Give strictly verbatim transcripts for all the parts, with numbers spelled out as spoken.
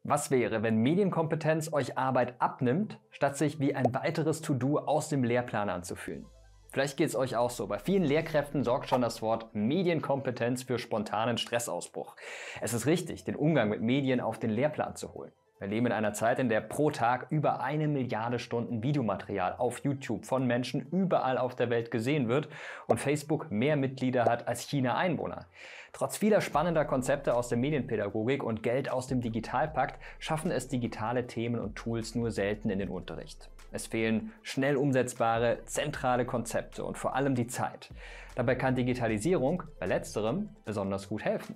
Was wäre, wenn Medienkompetenz euch Arbeit abnimmt, statt sich wie ein weiteres To-Do aus dem Lehrplan anzufühlen? Vielleicht geht es euch auch so. Bei vielen Lehrkräften sorgt schon das Wort Medienkompetenz für spontanen Stressausbruch. Es ist richtig, den Umgang mit Medien auf den Lehrplan zu holen. Wir leben in einer Zeit, in der pro Tag über eine Milliarde Stunden Videomaterial auf YouTube von Menschen überall auf der Welt gesehen wird und Facebook mehr Mitglieder hat als China Einwohner. Trotz vieler spannender Konzepte aus der Medienpädagogik und Geld aus dem Digitalpakt schaffen es digitale Themen und Tools nur selten in den Unterricht. Es fehlen schnell umsetzbare, zentrale Konzepte und vor allem die Zeit. Dabei kann Digitalisierung bei letzterem besonders gut helfen.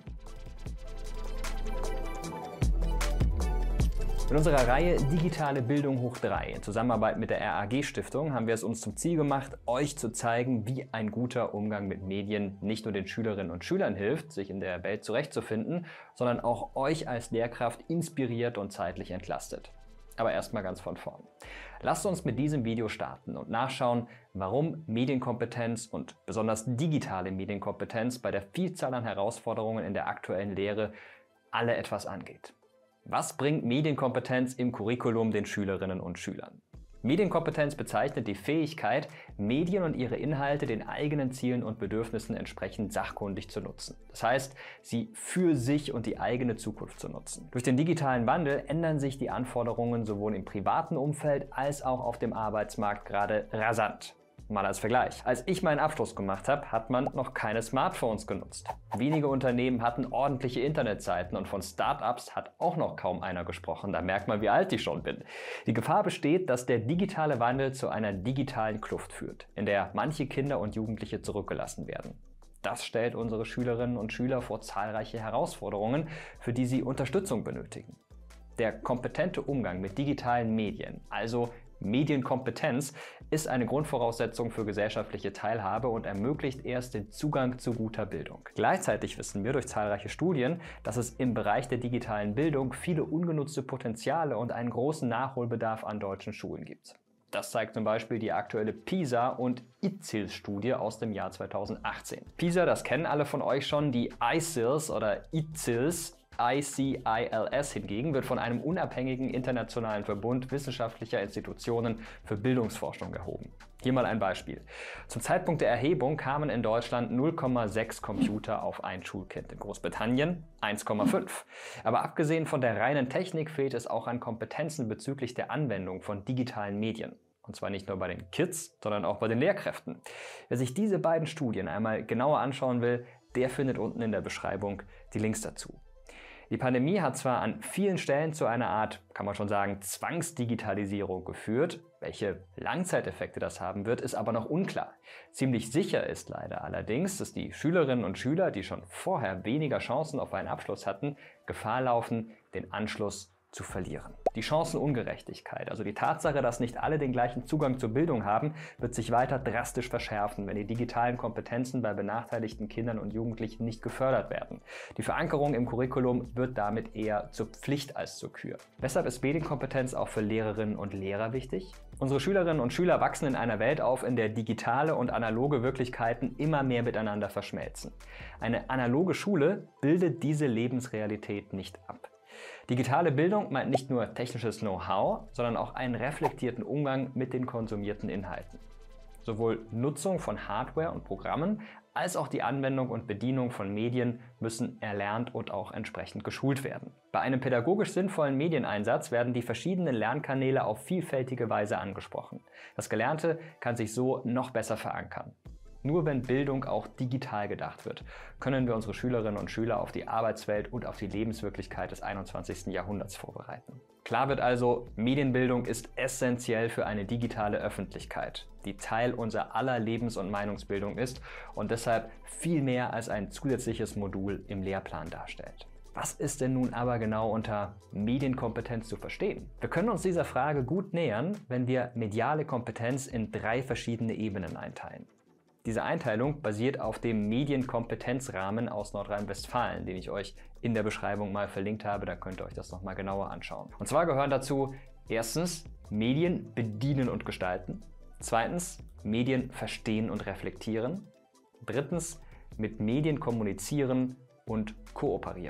In unserer Reihe Digitale Bildung hoch drei in Zusammenarbeit mit der R A G-Stiftung haben wir es uns zum Ziel gemacht, euch zu zeigen, wie ein guter Umgang mit Medien nicht nur den Schülerinnen und Schülern hilft, sich in der Welt zurechtzufinden, sondern auch euch als Lehrkraft inspiriert und zeitlich entlastet. Aber erstmal ganz von vorn. Lasst uns mit diesem Video starten und nachschauen, warum Medienkompetenz und besonders digitale Medienkompetenz bei der Vielzahl an Herausforderungen in der aktuellen Lehre alle etwas angeht. Was bringt Medienkompetenz im Curriculum den Schülerinnen und Schülern? Medienkompetenz bezeichnet die Fähigkeit, Medien und ihre Inhalte den eigenen Zielen und Bedürfnissen entsprechend sachkundig zu nutzen. Das heißt, sie für sich und die eigene Zukunft zu nutzen. Durch den digitalen Wandel ändern sich die Anforderungen sowohl im privaten Umfeld als auch auf dem Arbeitsmarkt gerade rasant. Mal als Vergleich. Als ich meinen Abschluss gemacht habe, hat man noch keine Smartphones genutzt. Wenige Unternehmen hatten ordentliche Internetseiten und von Startups hat auch noch kaum einer gesprochen. Da merkt man, wie alt ich schon bin. Die Gefahr besteht, dass der digitale Wandel zu einer digitalen Kluft führt, in der manche Kinder und Jugendliche zurückgelassen werden. Das stellt unsere Schülerinnen und Schüler vor zahlreiche Herausforderungen, für die sie Unterstützung benötigen. Der kompetente Umgang mit digitalen Medien, also Medienkompetenz, ist eine Grundvoraussetzung für gesellschaftliche Teilhabe und ermöglicht erst den Zugang zu guter Bildung. Gleichzeitig wissen wir durch zahlreiche Studien, dass es im Bereich der digitalen Bildung viele ungenutzte Potenziale und einen großen Nachholbedarf an deutschen Schulen gibt. Das zeigt zum Beispiel die aktuelle PISA- und I C I L-Studie aus dem Jahr zweitausendachtzehn. PISA, das kennen alle von euch schon, die I C I Ls oder I C I Ls. I C I L S hingegen wird von einem unabhängigen internationalen Verbund wissenschaftlicher Institutionen für Bildungsforschung erhoben. Hier mal ein Beispiel. Zum Zeitpunkt der Erhebung kamen in Deutschland null Komma sechs Computer auf ein Schulkind, in Großbritannien eins Komma fünf. Aber abgesehen von der reinen Technik fehlt es auch an Kompetenzen bezüglich der Anwendung von digitalen Medien. Und zwar nicht nur bei den Kids, sondern auch bei den Lehrkräften. Wer sich diese beiden Studien einmal genauer anschauen will, der findet unten in der Beschreibung die Links dazu. Die Pandemie hat zwar an vielen Stellen zu einer Art, kann man schon sagen, Zwangsdigitalisierung geführt. Welche Langzeiteffekte das haben wird, ist aber noch unklar. Ziemlich sicher ist leider allerdings, dass die Schülerinnen und Schüler, die schon vorher weniger Chancen auf einen Abschluss hatten, Gefahr laufen, den Anschluss zu verlieren. Die Chancenungerechtigkeit, also die Tatsache, dass nicht alle den gleichen Zugang zur Bildung haben, wird sich weiter drastisch verschärfen, wenn die digitalen Kompetenzen bei benachteiligten Kindern und Jugendlichen nicht gefördert werden. Die Verankerung im Curriculum wird damit eher zur Pflicht als zur Kür. Weshalb ist Medienkompetenz auch für Lehrerinnen und Lehrer wichtig? Unsere Schülerinnen und Schüler wachsen in einer Welt auf, in der digitale und analoge Wirklichkeiten immer mehr miteinander verschmelzen. Eine analoge Schule bildet diese Lebensrealität nicht ab. Digitale Bildung meint nicht nur technisches Know-how, sondern auch einen reflektierten Umgang mit den konsumierten Inhalten. Sowohl Nutzung von Hardware und Programmen als auch die Anwendung und Bedienung von Medien müssen erlernt und auch entsprechend geschult werden. Bei einem pädagogisch sinnvollen Medieneinsatz werden die verschiedenen Lernkanäle auf vielfältige Weise angesprochen. Das Gelernte kann sich so noch besser verankern. Nur wenn Bildung auch digital gedacht wird, können wir unsere Schülerinnen und Schüler auf die Arbeitswelt und auf die Lebenswirklichkeit des einundzwanzigsten Jahrhunderts vorbereiten. Klar wird also, Medienbildung ist essentiell für eine digitale Öffentlichkeit, die Teil unserer aller Lebens- und Meinungsbildung ist und deshalb viel mehr als ein zusätzliches Modul im Lehrplan darstellt. Was ist denn nun aber genau unter Medienkompetenz zu verstehen? Wir können uns dieser Frage gut nähern, wenn wir mediale Kompetenz in drei verschiedene Ebenen einteilen. Diese Einteilung basiert auf dem Medienkompetenzrahmen aus Nordrhein-Westfalen, den ich euch in der Beschreibung mal verlinkt habe, da könnt ihr euch das nochmal genauer anschauen. Und zwar gehören dazu erstens Medien bedienen und gestalten, zweitens Medien verstehen und reflektieren, drittens mit Medien kommunizieren und kooperieren.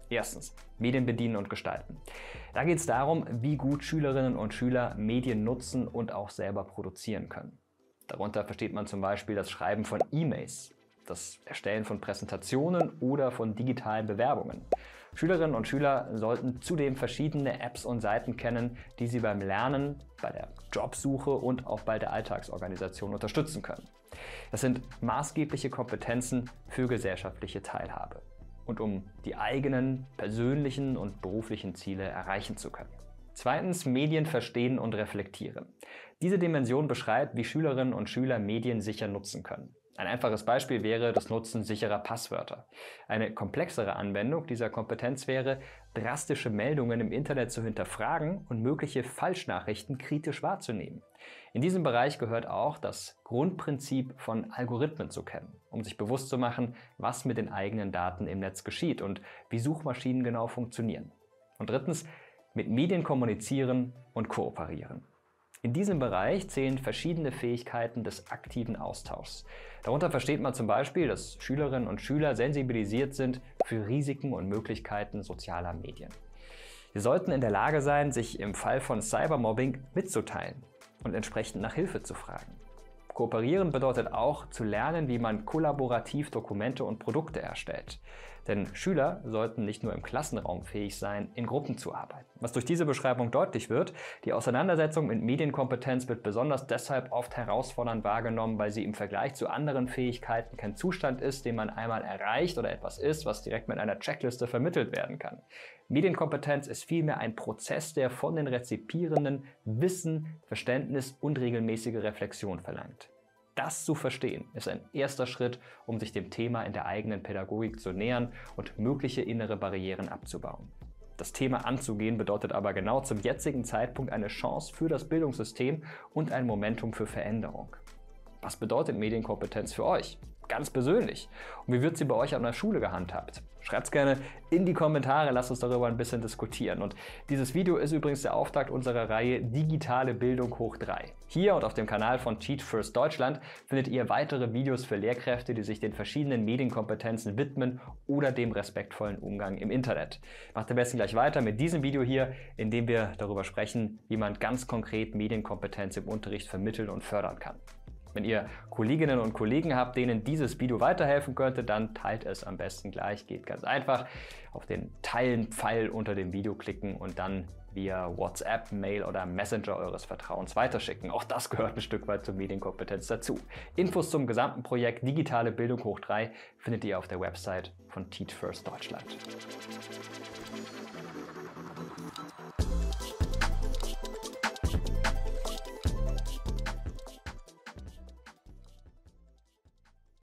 Erstens, Medien bedienen und gestalten. Da geht es darum, wie gut Schülerinnen und Schüler Medien nutzen und auch selber produzieren können. Darunter versteht man zum Beispiel das Schreiben von E-Mails, das Erstellen von Präsentationen oder von digitalen Bewerbungen. Schülerinnen und Schüler sollten zudem verschiedene Apps und Seiten kennen, die sie beim Lernen, bei der Jobsuche und auch bei der Alltagsorganisation unterstützen können. Das sind maßgebliche Kompetenzen für gesellschaftliche Teilhabe und um die eigenen persönlichen und beruflichen Ziele erreichen zu können. Zweitens, Medien verstehen und reflektieren. Diese Dimension beschreibt, wie Schülerinnen und Schüler Medien sicher nutzen können. Ein einfaches Beispiel wäre das Nutzen sicherer Passwörter. Eine komplexere Anwendung dieser Kompetenz wäre, drastische Meldungen im Internet zu hinterfragen und mögliche Falschnachrichten kritisch wahrzunehmen. In diesem Bereich gehört auch das Grundprinzip von Algorithmen zu kennen, um sich bewusst zu machen, was mit den eigenen Daten im Netz geschieht und wie Suchmaschinen genau funktionieren. Und drittens, mit Medien kommunizieren und kooperieren. In diesem Bereich zählen verschiedene Fähigkeiten des aktiven Austauschs. Darunter versteht man zum Beispiel, dass Schülerinnen und Schüler sensibilisiert sind für Risiken und Möglichkeiten sozialer Medien. Sie sollten in der Lage sein, sich im Fall von Cybermobbing mitzuteilen und entsprechend nach Hilfe zu fragen. Kooperieren bedeutet auch, zu lernen, wie man kollaborativ Dokumente und Produkte erstellt. Denn Schüler sollten nicht nur im Klassenraum fähig sein, in Gruppen zu arbeiten. Was durch diese Beschreibung deutlich wird, die Auseinandersetzung mit Medienkompetenz wird besonders deshalb oft herausfordernd wahrgenommen, weil sie im Vergleich zu anderen Fähigkeiten kein Zustand ist, den man einmal erreicht oder etwas ist, was direkt mit einer Checkliste vermittelt werden kann. Medienkompetenz ist vielmehr ein Prozess, der von den Rezipierenden Wissen, Verständnis und regelmäßige Reflexion verlangt. Das zu verstehen, ist ein erster Schritt, um sich dem Thema in der eigenen Pädagogik zu nähern und mögliche innere Barrieren abzubauen. Das Thema anzugehen bedeutet aber genau zum jetzigen Zeitpunkt eine Chance für das Bildungssystem und ein Momentum für Veränderung. Was bedeutet Medienkompetenz für euch? Ganz persönlich. Und wie wird sie bei euch an der Schule gehandhabt? Schreibt es gerne in die Kommentare, lasst uns darüber ein bisschen diskutieren. Und dieses Video ist übrigens der Auftakt unserer Reihe Digitale Bildung hoch drei. Hier und auf dem Kanal von Teach First Deutschland findet ihr weitere Videos für Lehrkräfte, die sich den verschiedenen Medienkompetenzen widmen oder dem respektvollen Umgang im Internet. Macht am besten gleich weiter mit diesem Video hier, in dem wir darüber sprechen, wie man ganz konkret Medienkompetenz im Unterricht vermitteln und fördern kann. Wenn ihr Kolleginnen und Kollegen habt, denen dieses Video weiterhelfen könnte, dann teilt es am besten gleich. Geht ganz einfach. Auf den Teilen-Pfeil unter dem Video klicken und dann via WhatsApp, Mail oder Messenger eures Vertrauens weiterschicken. Auch das gehört ein Stück weit zur Medienkompetenz dazu. Infos zum gesamten Projekt Digitale Bildung hoch drei findet ihr auf der Website von Teach First Deutschland.